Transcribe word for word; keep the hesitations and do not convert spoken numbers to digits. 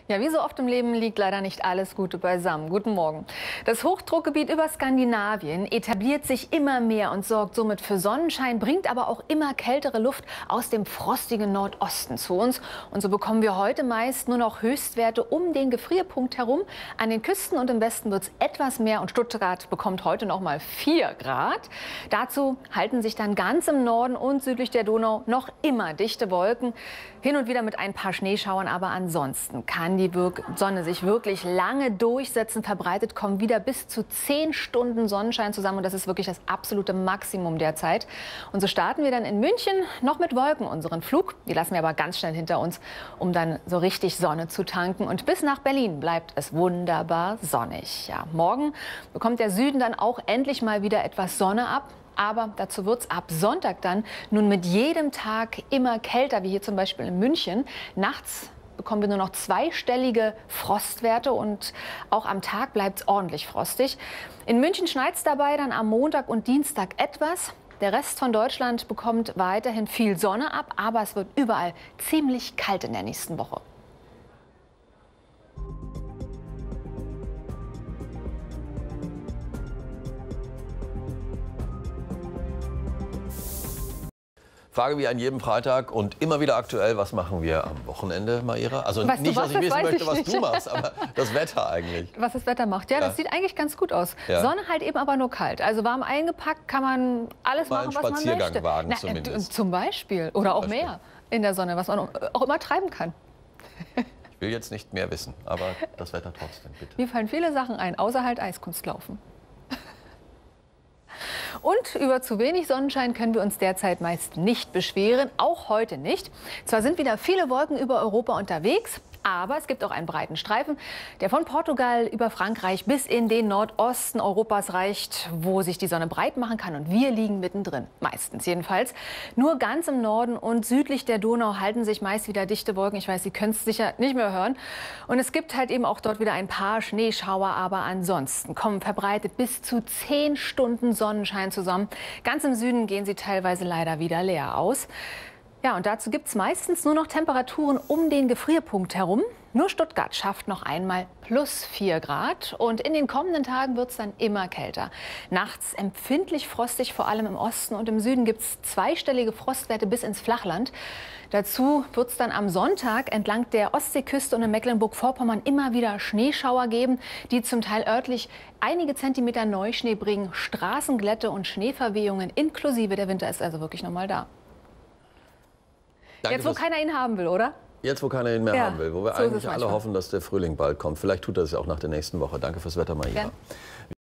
Ja, wie so oft im Leben liegt leider nicht alles Gute beisammen. Guten Morgen. Das Hochdruckgebiet über Skandinavien etabliert sich immer mehr und sorgt somit für Sonnenschein, bringt aber auch immer kältere Luft aus dem frostigen Nordosten zu uns. Und so bekommen wir heute meist nur noch Höchstwerte um den Gefrierpunkt herum. An den Küsten und im Westen wird es etwas mehr und Stuttgart bekommt heute noch mal vier Grad. Dazu halten sich dann ganz im Norden und südlich der Donau noch immer dichte Wolken. Hin und wieder mit ein paar Schneeschauern, aber ansonsten kann die Sonne sich wirklich lange durchsetzen. Verbreitet kommen wieder bis zu zehn Stunden Sonnenschein zusammen und das ist wirklich das absolute Maximum der Zeit. Und so starten wir dann in München noch mit Wolken unseren Flug. Die lassen wir aber ganz schnell hinter uns, um dann so richtig Sonne zu tanken. Und bis nach Berlin bleibt es wunderbar sonnig. Ja, morgen bekommt der Süden dann auch endlich mal wieder etwas Sonne ab. Aber dazu wird es ab Sonntag dann nun mit jedem Tag immer kälter, wie hier zum Beispiel in München. Nachts bekommen wir nur noch zweistellige Frostwerte und auch am Tag bleibt es ordentlich frostig. In München schneit es dabei dann am Montag und Dienstag etwas. Der Rest von Deutschland bekommt weiterhin viel Sonne ab, aber es wird überall ziemlich kalt in der nächsten Woche. Frage wie an jedem Freitag und immer wieder aktuell, was machen wir am Wochenende, Maira? Also weißt nicht, du, dass was, ich wissen das möchte, ich was nicht. du machst, aber das Wetter eigentlich. Was das Wetter macht, ja, Ja. das sieht eigentlich ganz gut aus. Ja. Sonne halt eben aber nur kalt. Also warm eingepackt kann man alles Mal machen, einen was man Spaziergang möchte. wagen Na, zumindest. Zum Beispiel. Oder auch Beispiel. mehr in der Sonne, was man auch immer treiben kann. Ich will jetzt nicht mehr wissen, aber das Wetter trotzdem, bitte. Mir fallen viele Sachen ein, außer halt Eiskunstlaufen. Und über zu wenig Sonnenschein können wir uns derzeit meist nicht beschweren, auch heute nicht. Zwar sind wieder viele Wolken über Europa unterwegs, aber es gibt auch einen breiten Streifen, der von Portugal über Frankreich bis in den Nordosten Europas reicht, wo sich die Sonne breit machen kann. Und wir liegen mittendrin, meistens jedenfalls. Nur ganz im Norden und südlich der Donau halten sich meist wieder dichte Wolken. Ich weiß, Sie können es sicher nicht mehr hören. Und es gibt halt eben auch dort wieder ein paar Schneeschauer, aber ansonsten kommen verbreitet bis zu zehn Stunden Sonnenschein zusammen. Ganz im Süden gehen sie teilweise leider wieder leer aus. Ja, und dazu gibt es meistens nur noch Temperaturen um den Gefrierpunkt herum. Nur Stuttgart schafft noch einmal plus vier Grad. Und in den kommenden Tagen wird es dann immer kälter. Nachts empfindlich frostig, vor allem im Osten und im Süden gibt es zweistellige Frostwerte bis ins Flachland. Dazu wird es dann am Sonntag entlang der Ostseeküste und in Mecklenburg-Vorpommern immer wieder Schneeschauer geben, die zum Teil örtlich einige Zentimeter Neuschnee bringen. Straßenglätte und Schneeverwehungen inklusive. Der Winter ist also wirklich noch mal da. Danke Jetzt, wo fürs- keiner ihn haben will, oder? Jetzt, wo keiner ihn mehr Ja, haben will, wo wir so ist es eigentlich alle manchmal. hoffen, dass der Frühling bald kommt. Vielleicht tut er es ja auch nach der nächsten Woche. Danke fürs Wetter, Maira. Gern.